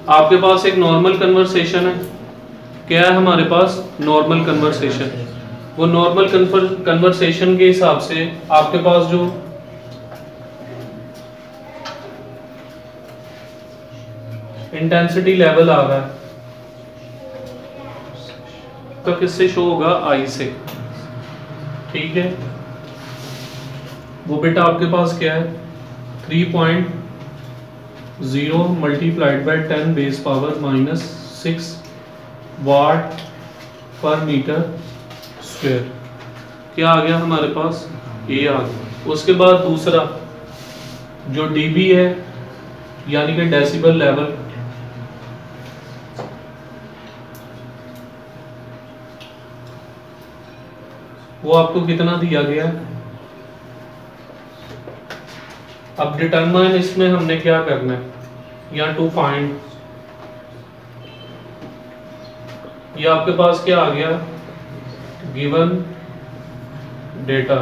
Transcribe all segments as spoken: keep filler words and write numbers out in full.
आपके पास एक normal conversation है। क्या है हमारे पास? Normal conversation. वो नॉर्मल कन्वर्सेशन के हिसाब से आपके पास जो इंटेंसिटी लेवल आ रहा है तो किससे शो होगा? आई से। ठीक है, वो बेटा आपके पास क्या है? Three point zero multiplied by ten base power minus six watt पर मीटर स्क्वायर। क्या आ गया हमारे पास? ए आ गया। उसके बाद दूसरा जो डीबी है यानी कि डेसिबल लेवल, वो आपको कितना दिया गया है? अब डिटरमाइन इसमें हमने क्या करना है? या टू फाइंड, ये आपके पास क्या आ गया? Given data.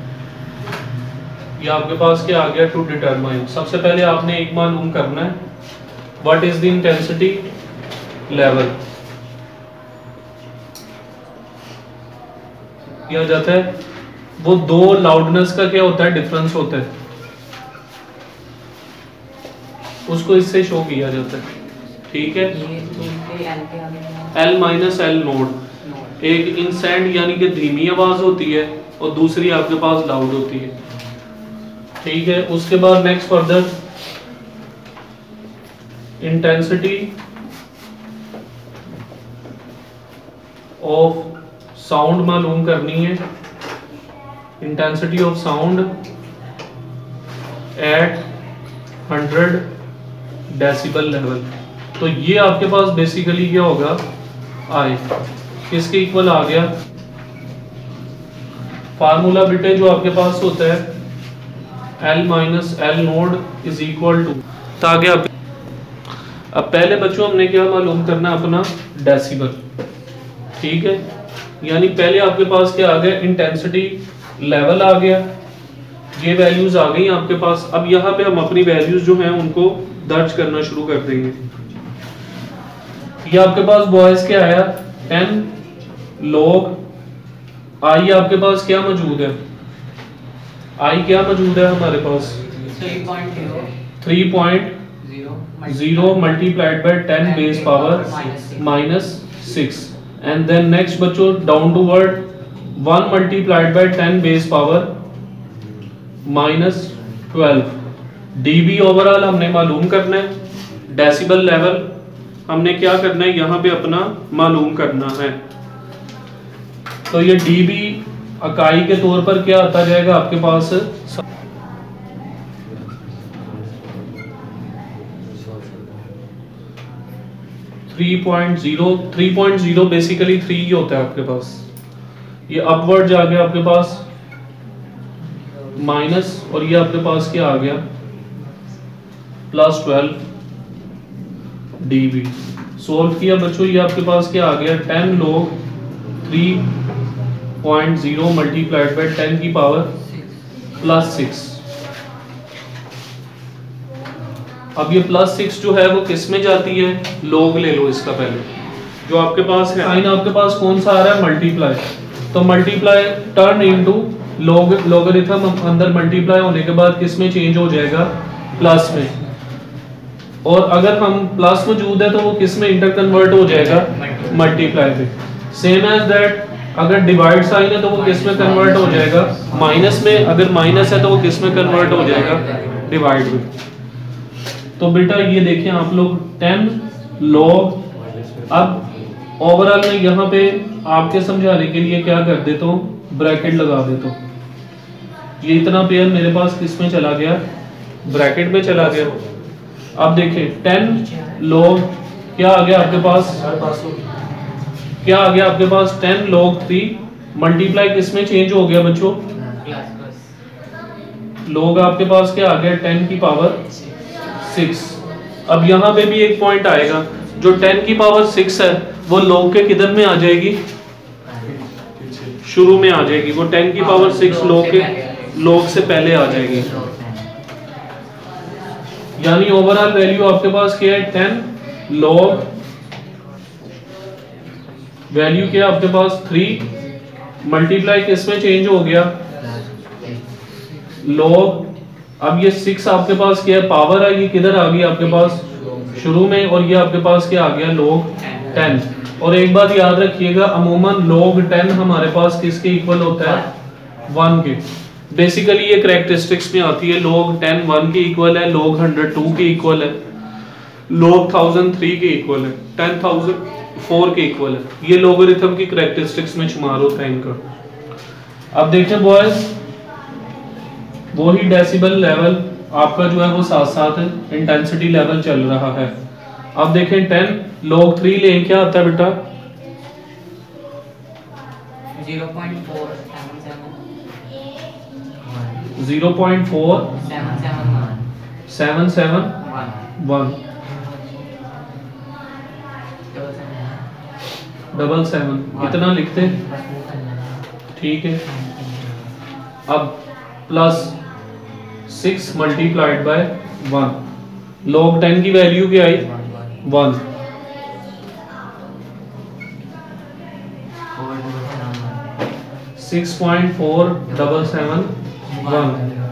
ये आपके पास क्या आ गया? To determine. सबसे पहले आपने एक मालूम करना है, what is the intensity level. किया जाता है वो दो लाउडनेस का क्या होता है? डिफरेंस होता है, उसको इससे शो किया जाता है। ठीक है, एल माइनस एल नोड। एक इंसेंट यानी कि धीमी आवाज होती है और दूसरी आपके पास लाउड होती है। ठीक है, उसके बाद next further intensity of sound मालूम करनी है। Intensity of sound at hundred decibel level. तो ये आपके पास बेसिकली क्या होगा? आई। किसके इक्वल आ गया? फार्मूला बेटे जो आपके पास होता है L minus L naught is equal to, ताकि आप अब पहले बच्चों हमने क्या मालूम करना अपना? डेसिबल। ठीक है, यानी पहले आपके पास क्या आ गया? इंटेंसिटी लेवल आ गया, ये वैल्यूज आ गई आपके पास। अब यहाँ पे हम अपनी वैल्यूज जो हैं उनको दर्ज करना शुरू कर देंगे। ये आपके पास बॉयज क्या आया? टेन लॉग आई आपके पास क्या मौजूद है? आई क्या मौजूद है हमारे पास? Three point zero multiplied by ten base power minus six. And then next बच्चों down toward one multiplied by ten base power minus twelve. DB overall हमने मालूम करना है। डेसिबल लेवल हमने क्या करना है? यहाँ पे अपना मालूम करना है। तो ये डीबी इकाई के तौर पर क्या आता जाएगा आपके पास? Three point zero. Three point zero basically three ही होता है आपके पास। ये अपवर्ड जा गया आपके पास माइनस, और ये आपके पास क्या आ गया? Plus twelve dB. सोल्व किया बच्चों, ये आपके पास क्या आ गया? Ten log three point zero multiplied by ten की पावर प्लस सिक्स। अब ये प्लस सिक्स जो है वो किस में जाती है? लॉग ले लो इसका पहले जो आपके पास है। साइन आपके पास कौन सा आ रहा है? मल्टीप्लाई। तो multiply turn into log, logarithm अंदर मल्टीप्लाई होने के बाद किस में चेंज हो जाएगा? प्लस में। और अगर हम प्लस मौजूद है तो वो किस में इंटर कन्वर्ट हो जाएगा? मल्टीप्लाई में। सेम एज दैट अगर डिवाइड साइन है तो वो किस में कन्वर्ट हो जाएगा? माइनस में। अगर माइनस है तो वो किस में कन्वर्ट हो जाएगा? डिवाइड में। तो बेटा ये देखें आप लोग टेन लॉग। अब ओवरऑल में यहाँ पे आपके समझाने के लिए क्या कर देता हूँ? ब्रैकेट लगा देता हूँ। ये इतना पेयर मेरे पास किस में चला गया? ब्रैकेट में चला गया। अब देखिए टेन लॉग क्या आ गया आपके पास? क्या आ गया आपके पास? टेन लॉग थ्री मल्टीप्लाई किस में चेंज हो गया बच्चों? लॉग आपके पास क्या आ गया? टेन की पावर सिक्स। अब यहाँ पे भी एक पॉइंट आएगा, जो टेन की पावर सिक्स है वो लॉग के किधर में आ जाएगी? शुरू में आ जाएगी। वो टेन की पावर सिक्स लॉग के लॉग से पहले आ जाएगी। यानी ओवरऑल वैल्यू आपके पास क्या है? टेन लॉग वैल्यू क्या आपके पास थ्री मल्टीप्लाई किस में चेंज हो गया लॉग। अब ये सिक्स आपके पास क्या है पावर है, ये किधर आ गई आपके पास शुरू में, और ये आपके पास क्या आ गया लॉग टेन। और एक बात याद रखिएगा अमूमन लॉग टेन हमारे पास किसके इक्वल होता है वन के। बेसिकली ये कैरेक्टरिस्टिक्स में आती है लॉग टेन वन के इक्वल है, लॉग हंड्रेड टू के इक्वल है, लॉग थाउजेंड थ्री के इक्वल है, टेन थाउजेंड फोर के इक्वल है। ये लोगरिथम की कैरेक्टरिस्टिक्स में शुमार होता है इनका। अब देखें बॉयज वो ही डेसिबल लेवल आपका जो है वो साथ साथ इंटेंसिटी लेवल चल रहा है। अब देखें टेन लॉग थ्री ले क्या आता है बेटा zero point four seven seven zero point four seven seven seven seven one double seven इतना लिखते ठीक है। अब plus six multiplied by one, log ten की वैल्यू क्या आई one, six point four double seven one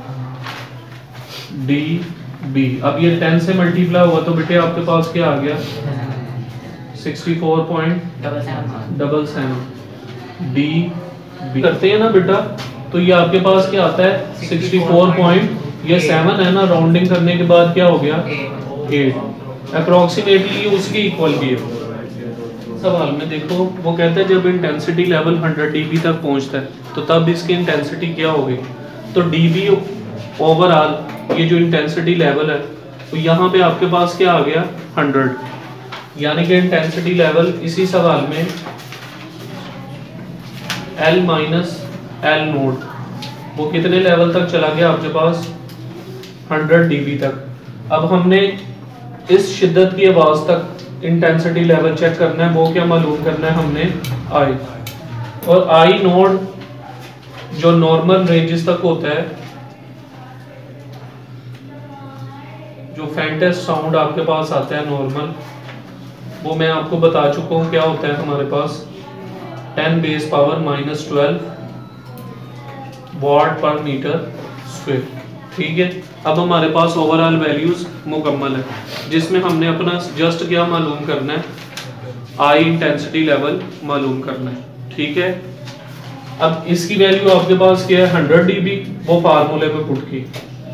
D B. अब ये टेन से मल्टीप्लाई हुआ तो बेटे आपके पास क्या आ गया sixty four point double seven D B करते हैं ना बेटा, तो ये आपके पास क्या आता है सिक्सटी फोर पॉइंट, ये सेवन है ना राउंडिंग करने के बाद क्या हो गया एट, अप्रोक्सीमेटली उसकी इक्वल भी है। सवाल में देखो वो कहते हैं जब इंटेंसिटी लेवल हंड्रेड डीबी तक पहुंचता है तो तब इसकी इंटेंसिटी क्या होगी, तो डीबी ओवरऑल ये जो इंटेंसिटी लेवल है तो यहाँ पे आपके पास क्या आ गया हंड्रेड, यानी कि इंटेंसिटी लेवल इसी सवाल में L माइनस एल नोड वो कितने लेवल तक चला गया आपके पास हंड्रेड डीबी तक। अब हमने इस शिद्दत की आवाज तक इंटेंसिटी लेवल चेक करना है, वो क्या मालूम करना है हमने आई, और आई नोड जो नॉर्मल रेंजेस तक होता है, जो फैंटेस्ट साउंड आपके पास आता है नॉर्मल, वो मैं आपको बता चुका हूँ क्या होता है हमारे पास ten base power minus twelve watt पर मीटर स्क्वायर। ठीक है, अब हमारे पास ओवरऑल वैल्यूज मुकम्मल है जिसमें हमने अपना जस्ट क्या मालूम करना है आई इंटेंसिटी लेवल मालूम करना है। ठीक है, अब इसकी वैल्यू आपके पास क्या है हंड्रेड डीबी, वो फार्मूले में पुट की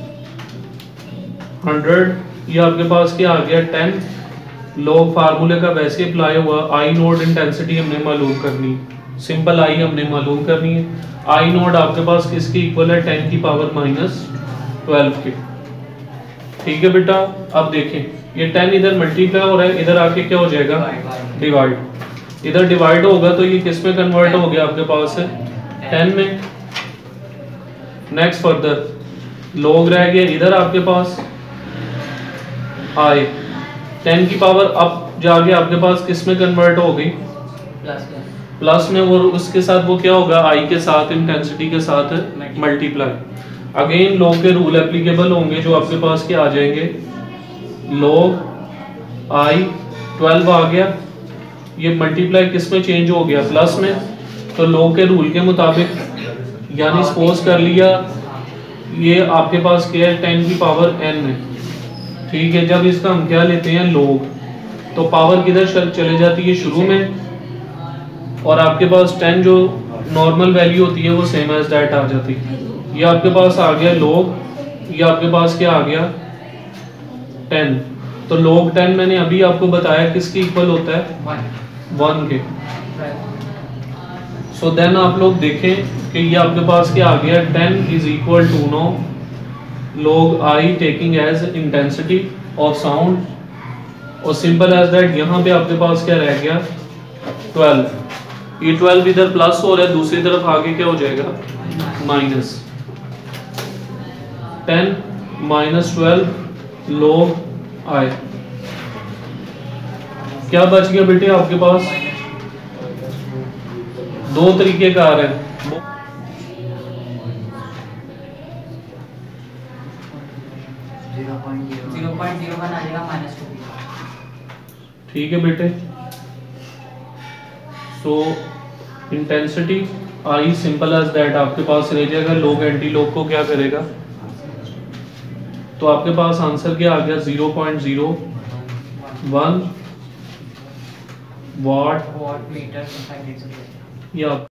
हंड्रेड, ये आपके पास क्या आ गया टेन, लॉग फार्मूले का वैसे अप्लाई हुआ, आई नोड इंटेंसिटी हमने मालूम करनी है, सिंपल आई हमने मालूम करनी है, आई नोड आपके पास किसकी इक्वल है टेन की पावर माइनस ट्वेल्व के। ठीक है बेटा, अब देखें ये टेन इधर मल्टीप्लाई हो रहा है, इधर आके क्या हो जाएगा डिवाइड, इधर डिवाइड होगा तो ये किस में कन्वर्ट हो गया आपके पास है टेन में। नेक्स्ट फर्दर लॉग रह गया इधर आपके पास आई, टेन की पावर अब जाके आपके पास किस में कन्वर्ट हो गई प्लस में, और उसके साथ वो क्या होगा आई के साथ इंटेंसिटी के साथ मल्टीप्लाई। अगेन लॉग के रूल एप्लीकेबल होंगे जो आपके पास क्या आ जाएंगे लॉग आई ट्वेल्व आ गया, ये मल्टीप्लाई किस में चेंज हो गया प्लस में, तो लॉग के रूल के मुताबिक यानी सपोज कर लिया ये आपके पास क्या है टेन की पावर एन है। ठीक है, जब इसका हम क्या लेते हैं लॉग तो पावर किधर चले जाती है शुरू में, और आपके पास टेन जो नॉर्मल वैल्यू होती है वो सेम एज दैट आ जाती है। ये आपके पास आ गया लॉग, ये आपके पास क्या आ गया टेन, तो लॉग टेन मैंने अभी आपको बताया किसकी इक्वल होता है वन के। सो देन आप लोग देखें कि ये आपके पास क्या आ गया ten is equal to no log I taking as intensity of sound, और सिंपल एज दैट यहाँ पे आपके पास क्या रह गया ट्वेल्व, ये ट्वेल्व इधर प्लस हो रहा है, दूसरी तरफ आगे क्या हो जाएगा minus, ten minus twelve log I, क्या बच गया बेटे आपके पास दो तरीके का आ रहा है, ज़ीरो पॉइंट ज़ीरो वन आ जाएगा माइनस टू, ठीक है बेटे। So intensity I simple as that आपके पास रह जाएगा। लोग एंटी लोग को क्या करेगा, तो आपके पास आंसर क्या आ गया, zero point zero one watt watt metre पर सेकंड। या